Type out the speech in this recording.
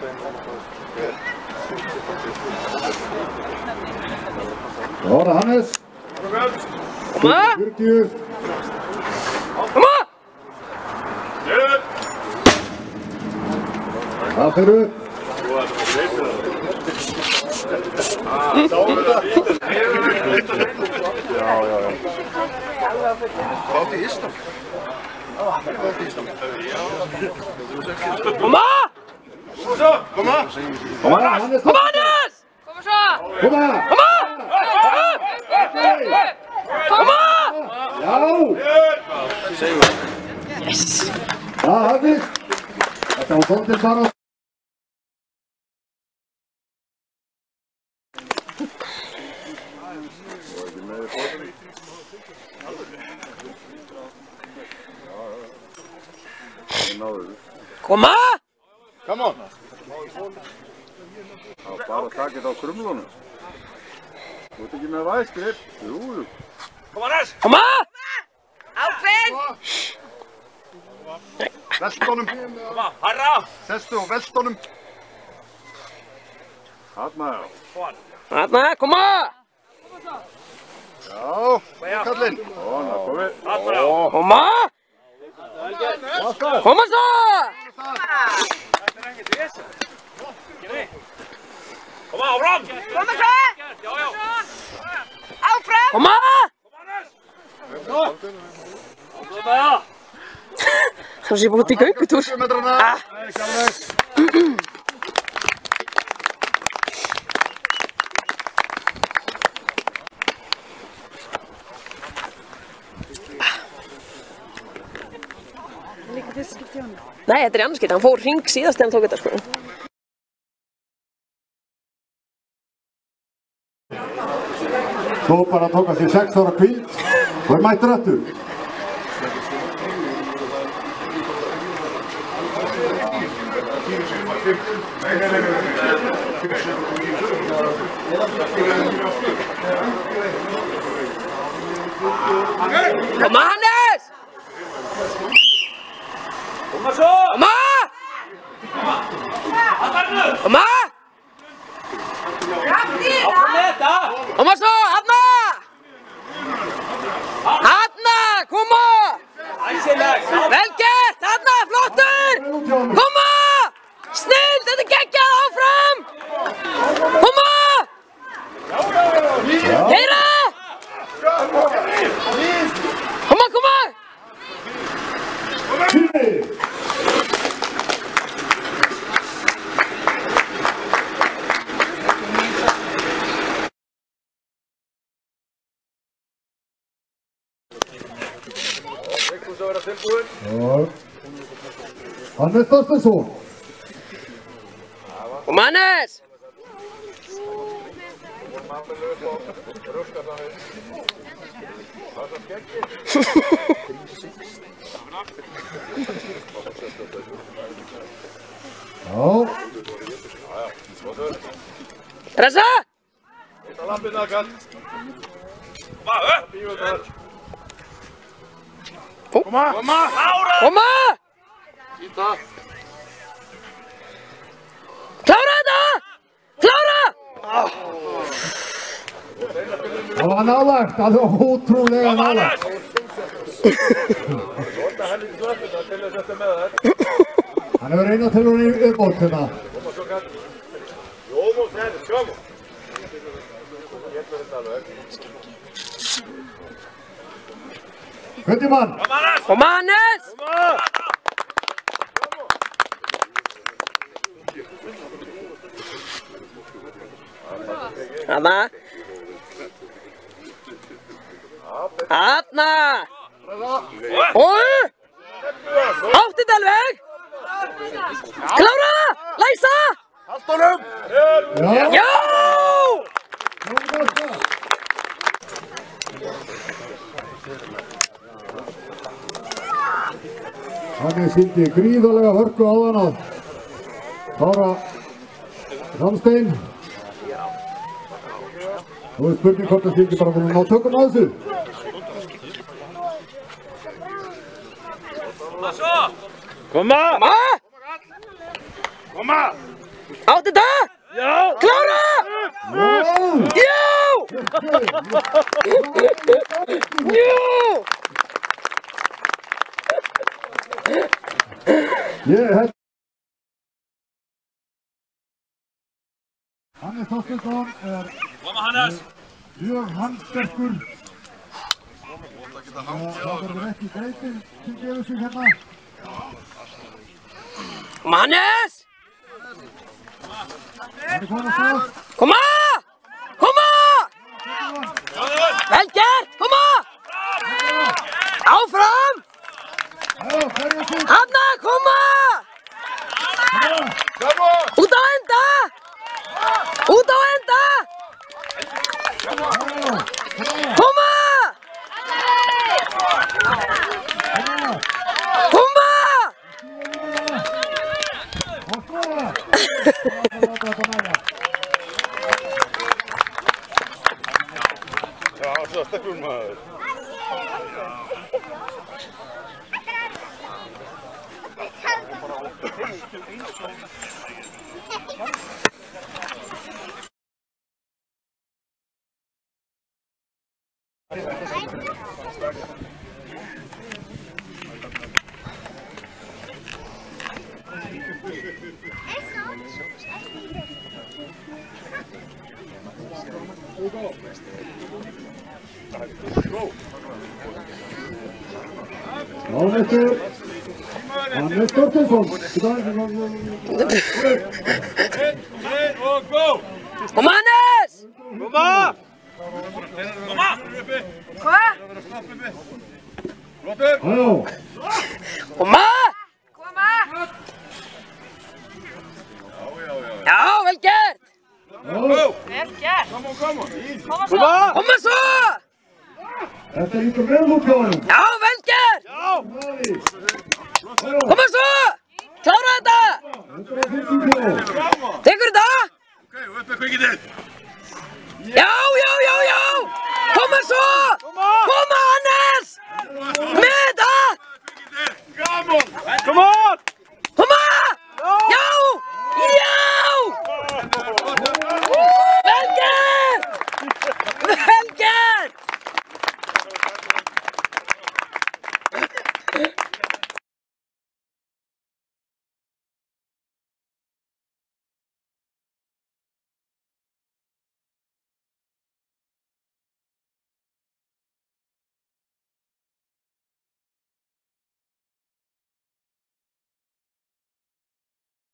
Klára Hannes. Koma! 40. Koma! Það fer upp. Hvað er Ísland? Koma! Koma! Koma Hannes. Koma Hannes! Koma svo! Koma! Koma! Koma! Já! Yes! Það hafðist. Þetta var góðið bara. Koma! Come on! Það var bara að taka þetta á krumlunum. Þú ert ekki með væsgrip? Jú. Koma Hannes! Koma! Áfinn! Velt honum! Koma, harra! Sestu og velt honum! Þarna já. Þarna, koma! Já, kallinn! Svona, komið. Koma! Koma svo! Koma áfram! Koma svo! Áfram! Koma! Það sé búið í göngutúr. Nei, þetta er í annarskipti. Hann fór hring síðast þegar hann tók þetta sko. Svo bara tók að sér 6 ára hvíld og mættur aftur. Koma Hannes! Koma svo! Koma! Koma! Áfram með þetta! Koma svo, Hanna! Hanna, koma! Vel gert, Hanna, flottur! Koma! Snill, þetta er geggjað, áfram! Koma! Heyra! Koma, koma! Og Hannes Þorsteinsson. Koma Hannes! Já. Ressa! Þetta lappina, kall. Koma, upp! Koma! Koma! Klára! Koma! Klára þetta! Klára! Það var nálagt, það var ótrúlega nálagt. Hann hefur eina til hún í uppbót hérna. Jómos Hennes, koma! Hundimann. Koma Hannes! Hanna! Hanna! Og! Áttið alveg! Klára! Læsa! Haldt honum! Já. Já! Hann sýndi gríðarlega hörku á hann að klára Ramstein. Nú er spurning hvort það skildi bara búin að ná tökum á þessu. Koma! Koma! Koma! Átti þetta? Já! Klára! Já! Já! Hannes Þorsteinsson mjög handsterkur. Það verður ekki greitir sem gefur sig hérna. Hannes! Það komið svo. Koma! Koma! Vel gert! Koma! Áfram! Hanna, koma! Út á enda! Út á enda! Koma! Koma! Já, svo stekkur maður. Hannes Þorsteinsson. Koma Hannes! Koma! Koma! Hvað? Flottur! Koma! Koma! Já, vel gert! Vel gert! Koma! Koma svo! Þetta lítur vel út hjá honum. Já, vel gert! Koma svo! Klára þetta! Tekur þetta? Ok, og upp með kvikindið! Já! Koma svo! Koma Hannes! Með þetta! Gaman! Koma!